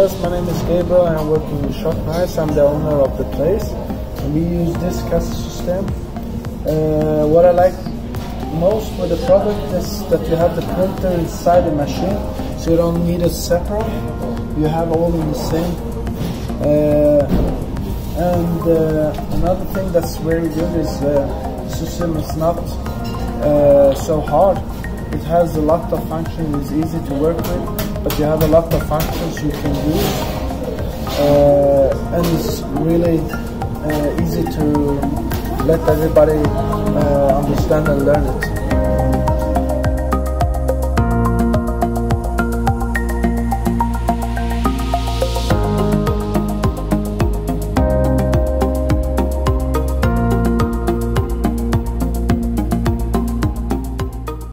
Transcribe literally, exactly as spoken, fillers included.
Andreas, my name is Gabriel and I'm working with Shotnice. I'm the owner of the place. And we use this C A S system. Uh, what I like most with the product is that you have the printer inside the machine, so you don't need it separate. You have all in the same. Uh, and uh, another thing that's very good is uh, the system is not uh, so hard. It has a lot of functions, it's easy to work with, but you have a lot of functions you can use. Uh, and it's really uh, easy to let everybody uh, understand and learn it.